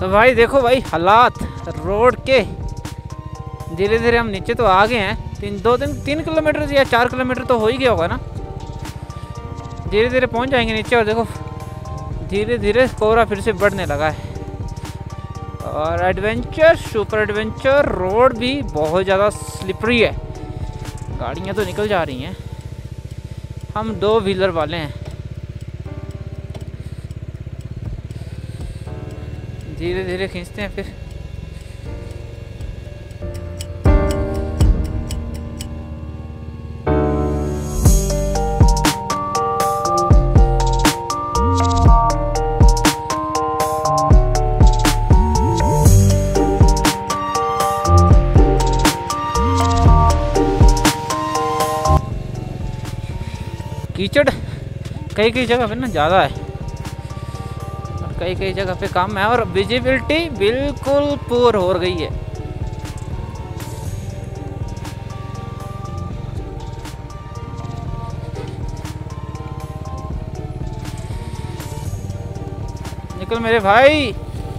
तो भाई देखो भाई हालात रोड के, धीरे धीरे हम नीचे तो आ गए हैं। 3 किलोमीटर या 4 किलोमीटर तो हो ही गया होगा ना। धीरे धीरे पहुंच जाएंगे नीचे। और देखो धीरे धीरे कोहरा फिर से बढ़ने लगा है। और एडवेंचर सुपर एडवेंचर रोड भी बहुत ज़्यादा स्लिपरी है, गाड़ियाँ तो निकल जा रही हैं। हम 2 व्हीलर वाले हैं। धीरे धीरे खींचते हैं फिर। कीचड़ कई कई जगह पे ना ज़्यादा है और कई कई जगह पे कम है। और विजिबिलिटी बिल्कुल पुअर हो गई है। निकल मेरे भाई,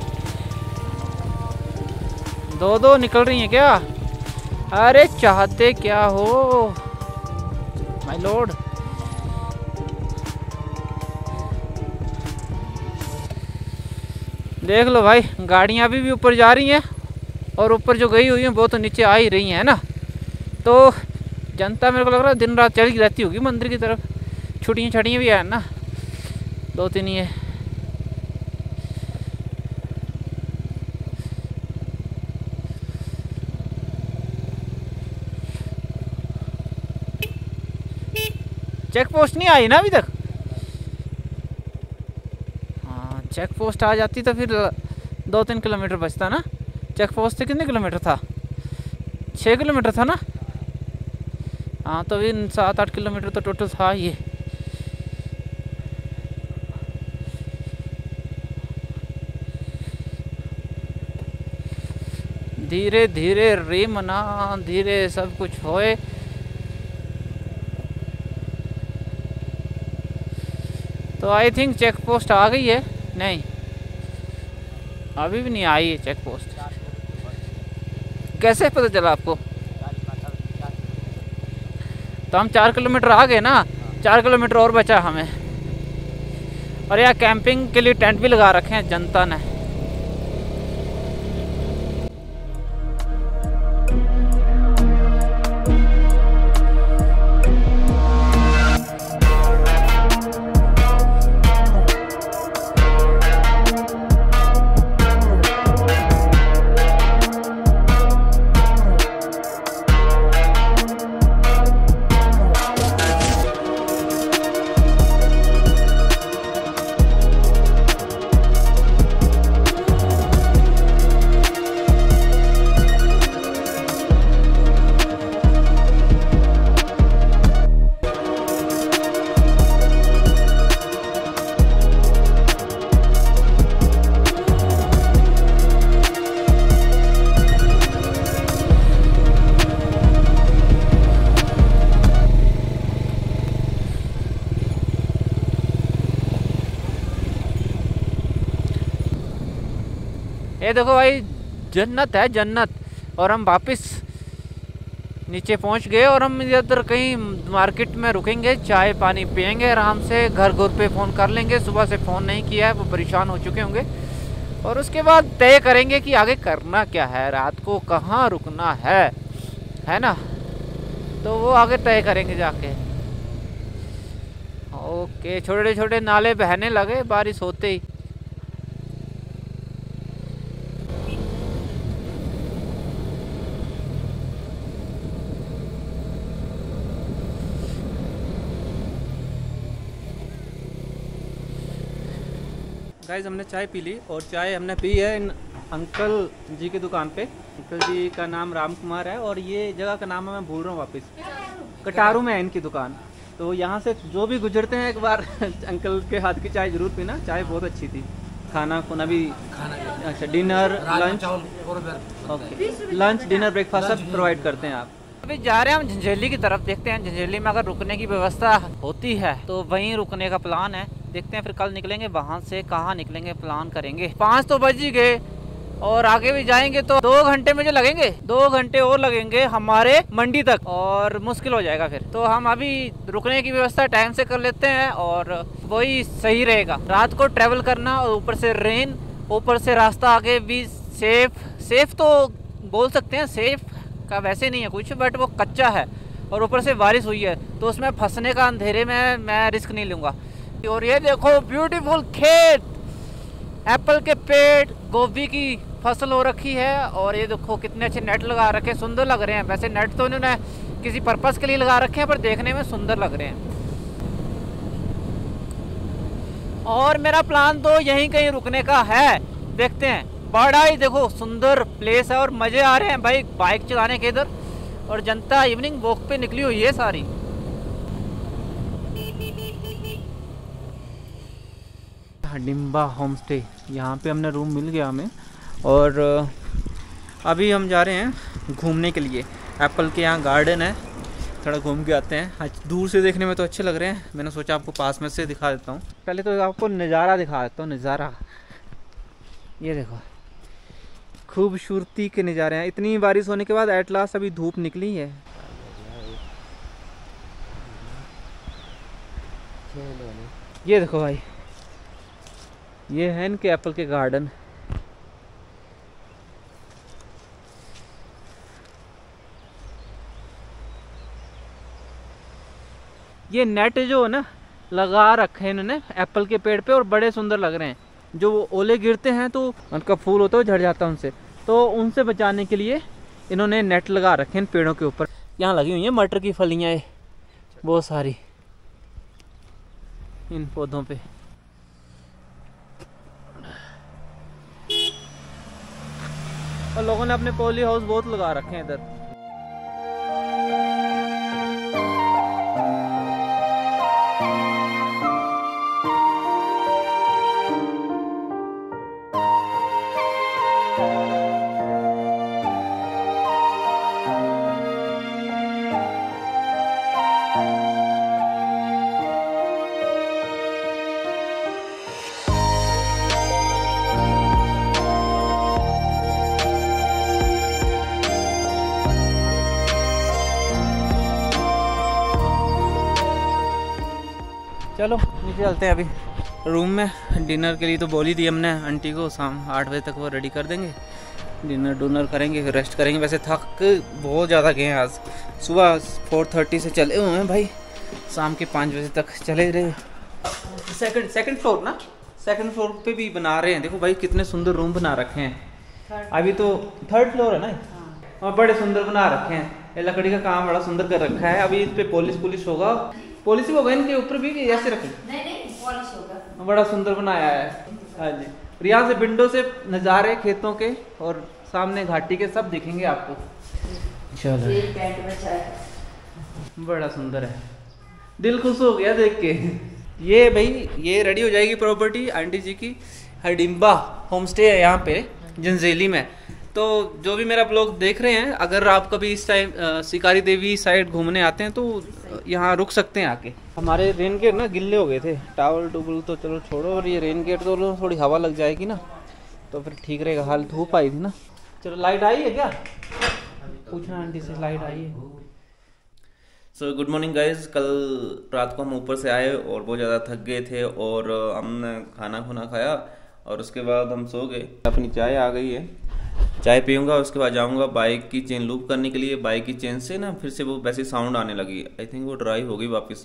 2 निकल रही हैं क्या? अरे चाहते क्या हो माय लॉर्ड। देख लो भाई, गाड़ियाँ अभी भी ऊपर जा रही हैं और ऊपर जो गई हुई हैं वो तो नीचे आ ही रही हैं ना। तो जनता मेरे को लग रहा है दिन रात चली रहती होगी मंदिर की तरफ। छुट्टियाँ भी है ना, 2-3 ही है। चेक पोस्ट नहीं आई ना अभी तक। चेक पोस्ट आ जाती तो फिर 2-3 किलोमीटर बचता ना। चेक पोस्ट से कितने किलोमीटर था? 6 किलोमीटर था ना। हाँ तो भी 7-8 किलोमीटर तो टोटल था ये। धीरे धीरे रेमना, धीरे सब कुछ होए। तो आई थिंक चेक पोस्ट आ गई है। नहीं अभी भी नहीं आई है चेक पोस्ट। कैसे पता चला आपको? तो हम 4 किलोमीटर आ गए ना, 4 किलोमीटर और बचा हमें। और यहाँ कैंपिंग के लिए टेंट भी लगा रखे हैं जनता ने। ये देखो भाई जन्नत है जन्नत। और हम वापस नीचे पहुंच गए और हम इधर कहीं मार्केट में रुकेंगे, चाय पानी पियेंगे आराम से। घर पे फ़ोन कर लेंगे, सुबह से फ़ोन नहीं किया है, वो परेशान हो चुके होंगे। और उसके बाद तय करेंगे कि आगे करना क्या है, रात को कहाँ रुकना है ना। तो वो आगे तय करेंगे जाके। ओके, छोटे छोटे नाले बहने लगे बारिश होते ही। गाइस हमने चाय पी ली और चाय हमने पी है इन अंकल जी की दुकान पे। अंकल जी का नाम राम कुमार है और ये जगह का नाम है मैं भूल रहा हूँ वापस, कटारू में है इनकी दुकान। तो यहाँ से जो भी गुजरते हैं एक बार अंकल के हाथ की चाय जरूर पीना। चाय बहुत अच्छी थी। खाना खुना भी अच्छा, dinner lunch, okay, lunch dinner breakfast सब प्रोवाइड करते हैं आप। अभी जा रहे हैं हम झंझेली की तरफ। देखते हैं झंझेली में अगर रुकने की व्यवस्था होती है तो वहीं रुकने का प्लान है। देखते हैं फिर कल निकलेंगे वहां से, कहाँ निकलेंगे प्लान करेंगे। 5 तो बज ही गए, और आगे भी जाएंगे तो 2 घंटे मुझे लगेंगे, 2 घंटे और लगेंगे हमारे मंडी तक, और मुश्किल हो जाएगा फिर। तो हम अभी रुकने की व्यवस्था टाइम से कर लेते हैं और वही सही रहेगा। रात को ट्रैवल करना और ऊपर से रेन, ऊपर से रास्ता आगे भी सेफ तो बोल सकते हैं, सेफ का वैसे नहीं है कुछ, बट वो कच्चा है और ऊपर से बारिश हुई है तो उसमें फंसने का अंधेरे में मैं रिस्क नहीं लूँगा। और ये देखो ब्यूटीफुल खेत, एप्पल के पेड़, गोभी की फसल हो रखी है, और ये देखो कितने अच्छे नेट लगा रखे हैं, सुंदर लग रहे हैं। वैसे नेट तो इन्होंने किसी पर्पस के लिए लगा रखे हैं पर देखने में सुंदर लग रहे हैं। और मेरा प्लान तो यहीं कहीं रुकने का है, देखते हैं। बड़ा ही देखो सुंदर प्लेस है और मज़े आ रहे हैं भाई बाइक चलाने के इधर, और जनता इवनिंग वॉक पे निकली हुई है सारी। हडिम्बा होम स्टे, यहाँ पे हमने रूम मिल गया हमें, और अभी हम जा रहे हैं घूमने के लिए। एप्पल के यहाँ गार्डन है, थोड़ा घूम के आते हैं। आज दूर से देखने में तो अच्छे लग रहे हैं, मैंने सोचा आपको पास में से दिखा देता हूँ। पहले तो आपको नज़ारा दिखा देता हूँ, नज़ारा ये देखो, खूबसूरती के नज़ारे हैं। इतनी बारिश होने के बाद एट लास्ट अभी धूप निकली है। ये देखो भाई, ये है इनके एप्पल के गार्डन। ये नेट जो है ना लगा रखे हैं इन्होंने एप्पल के पेड़ पे, और बड़े सुंदर लग रहे हैं। जो ओले गिरते हैं तो उनका फूल होता है झड़ जाता है उनसे, तो उनसे बचाने के लिए इन्होंने नेट लगा रखे हैं पेड़ों के ऊपर। यहाँ लगी हुई है मटर की फलियाँ बहुत सारी इन पौधों पे। और लोगों ने अपने पॉली हाउस बहुत लगा रखे हैं इधर। चलो नीचे चलते हैं अभी रूम में। डिनर के लिए तो बोल ही दी हमने आंटी को, शाम 8 बजे तक वो रेडी कर देंगे। डिनर डूनर करेंगे फिर रेस्ट करेंगे। वैसे थक बहुत ज़्यादा गए हैं आज, सुबह 4:30 से चले हुए हैं भाई, शाम के 5 बजे तक चले रहे। सेकंड फ्लोर ना, सेकंड फ्लोर पे भी बना रहे हैं। देखो भाई कितने सुंदर रूम बना रखे हैं। अभी तो 3rd फ्लोर है ना, और बड़े सुंदर बना रखे हैं। ये लकड़ी का काम बड़ा सुंदर कर रखा है। अभी इस पे पॉलिश होगा, पॉलिश होगा इनके ऊपर भी कि ऐसे रखें? नहीं पॉलिश होगा। बड़ा सुंदर बनाया है। हाँ जी, और यहाँ से विंडो से नज़ारे खेतों के और सामने घाटी के सब दिखेंगे आपको। चलो बड़ा सुंदर है, दिल खुश हो गया देख के। ये भाई ये रेडी हो जाएगी प्रॉपर्टी आंटी जी की। हडिम्बा होम स्टे है यहाँ पे जंजेली में। तो जो भी मेरा ब्लॉग देख रहे हैं, अगर आप कभी इस टाइम शिकारी देवी साइड घूमने आते हैं तो यहाँ रुक सकते हैं आके। हमारे रेन गेट ना गिल्ले हो गए थे, टावल टूबल तो चलो छोड़ो, और ये रेन गेट तो थोड़ी हवा लग जाएगी ना तो फिर ठीक रहेगा। हाल धूप आई थी ना। चलो लाइट आई है क्या, पूछना आंटी से, लाइट आई है। So good morning guys. कल रात को हम ऊपर से आए और बहुत ज़्यादा थक गए थे, और हमने खाना खाया और उसके बाद हम सो गए। अपनी चाय आ गई है, चाय पीऊँगा, उसके बाद जाऊँगा बाइक की चेन लूप करने के लिए। बाइक की चेन से ना फिर से वो वैसे साउंड आने लगी, आई थिंक वो ड्राई हो गई वापस।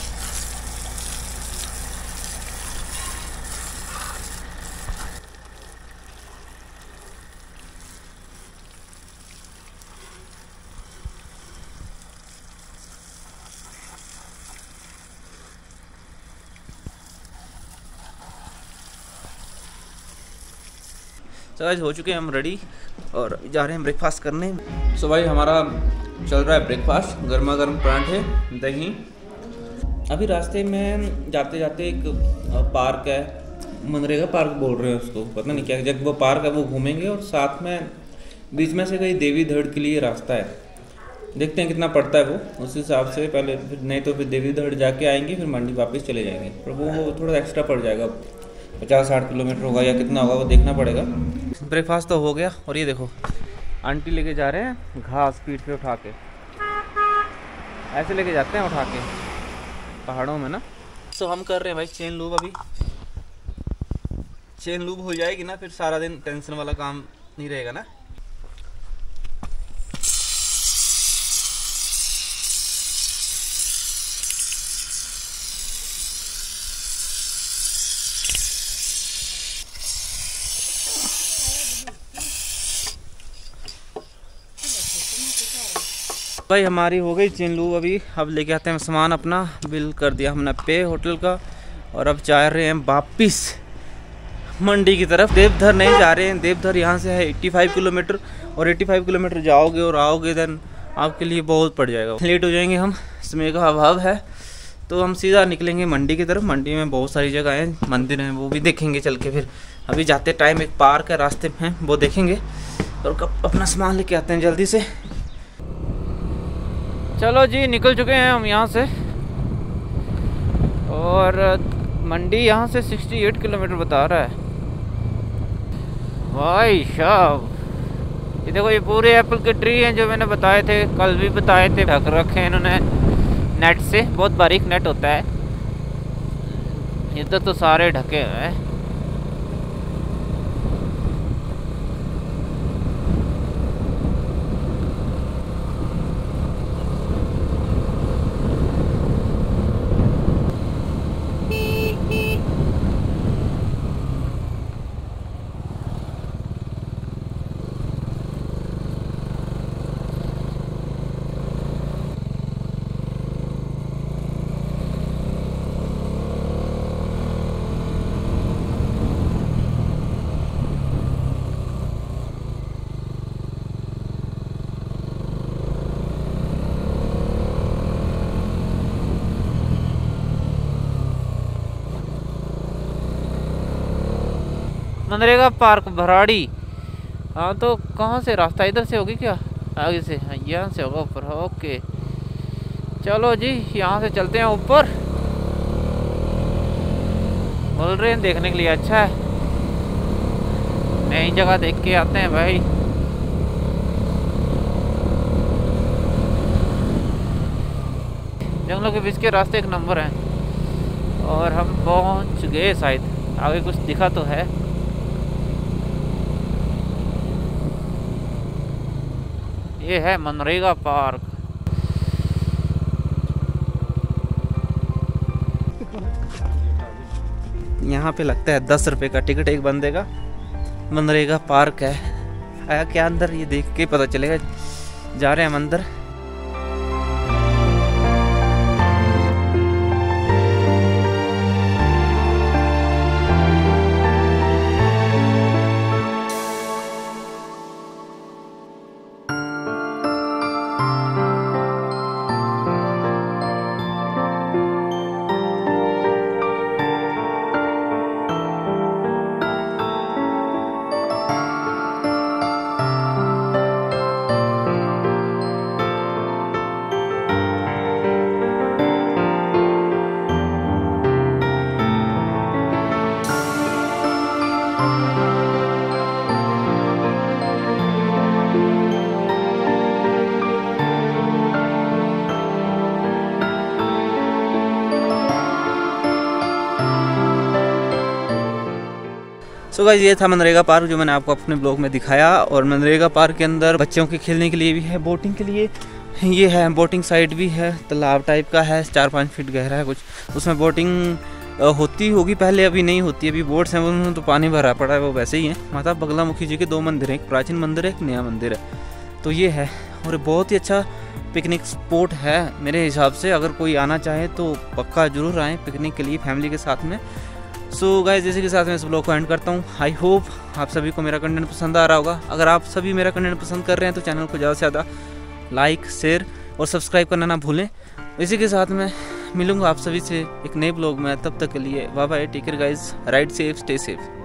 तो आज हो चुके हैं हम रेडी और जा रहे हैं ब्रेकफास्ट करने। सो भाई हमारा चल रहा है ब्रेकफास्ट, गर्मा गर्म पराठे दही। अभी रास्ते में जाते जाते एक पार्क है, मनरेगा पार्क बोल रहे हैं उसको, पता नहीं क्या जब वो पार्क है वो घूमेंगे, और साथ में बीच में से कहीं देवी धड़ के लिए रास्ता है। देखते हैं कितना पड़ता है वो, उस हिसाब से पहले फिर नहीं तो फिर देवी धड़ जाके आएंगे, फिर मंडी वापस चले जाएंगे। पर वो थोड़ा एक्स्ट्रा पड़ जाएगा, 50-60 किलोमीटर होगा या कितना होगा वो देखना पड़ेगा। ब्रेकफास्ट तो हो गया और ये देखो आंटी लेके जा रहे हैं घास पीठ पे उठा के, ऐसे लेके जाते हैं उठा के पहाड़ों में ना। तो हम कर रहे हैं भाई चेन लूब। अभी चेन लूब हो जाएगी ना फिर सारा दिन टेंशन वाला काम नहीं रहेगा ना। भाई हमारी हो गई चेन लूब। अभी अब लेके आते हैं सामान अपना, बिल कर दिया हमने पे होटल का और अब जा रहे हैं वापिस मंडी की तरफ। देवधर नहीं जा रहे हैं, देवधर यहाँ से है 85 किलोमीटर और 85 किलोमीटर जाओगे और आओगे देन आपके लिए बहुत पड़ जाएगा, लेट हो जाएंगे हम, समय का अभाव है। तो हम सीधा निकलेंगे मंडी की तरफ। मंडी में बहुत सारी जगह हैं, मंदिर हैं, वो भी देखेंगे चल के। फिर अभी जाते टाइम एक पार्क है रास्ते में, वो देखेंगे और अपना सामान लेके आते हैं जल्दी से। चलो जी निकल चुके हैं हम यहाँ से और मंडी यहाँ से 68 किलोमीटर बता रहा है। भाई साहब ये देखो, ये पूरे एप्पल के ट्री हैं जो मैंने बताए थे, कल भी बताए थे। ढक रखे हैं इन्होंने नेट से, बहुत बारीक नेट होता है। इधर तो सारे ढके हुए हैं। मनरेगा पार्क भराड़ी। हाँ तो कहाँ से रास्ता, इधर से होगी क्या? आगे से, हाँ यहाँ से होगा ऊपर। ओके चलो जी यहाँ से चलते हैं ऊपर। बोल रहे हैं देखने के लिए अच्छा है, नई जगह देख के आते हैं भाई। जंगलों के बीच के रास्ते एक नंबर हैं और हम पहुँच गए शायद। आगे कुछ दिखा तो है। ये है मनरेगा पार्क। यहाँ पे लगता है 10 रुपये का टिकट एक बंदे का। मनरेगा पार्क है, आया क्या अंदर ये देख के पता चलेगा। जा रहे हैं हम अंदर। सो गाइस ये था मनरेगा पार्क जो मैंने आपको अपने ब्लॉग में दिखाया। और मनरेगा पार्क के अंदर बच्चों के खेलने के लिए भी है, बोटिंग के लिए ये है, बोटिंग साइड भी है, तालाब टाइप का है, 4-5 फीट गहरा है कुछ। उसमें बोटिंग होती होगी पहले, अभी नहीं होती। अभी बोट्स हैं उनमें तो पानी भरा पड़ा है, वो वैसे ही है। माता बगलामुखी जी के 2 मंदिर हैं, एक प्राचीन मंदिर है, एक नया मंदिर है। तो ये है और बहुत ही अच्छा पिकनिक स्पॉट है मेरे हिसाब से। अगर कोई आना चाहे तो पक्का ज़रूर आएँ पिकनिक के लिए फैमिली के साथ में। सो गाइस इसी के साथ मैं इस ब्लॉग को एंड करता हूँ। आई होप आप सभी को मेरा कंटेंट पसंद आ रहा होगा। अगर आप सभी मेरा कंटेंट पसंद कर रहे हैं तो चैनल को ज़्यादा से ज़्यादा लाइक, शेयर और सब्सक्राइब करना ना भूलें। इसी के साथ मैं मिलूँगा आप सभी से एक नए ब्लॉग में। तब तक के लिए bye bye, take care guys, ride safe, stay safe.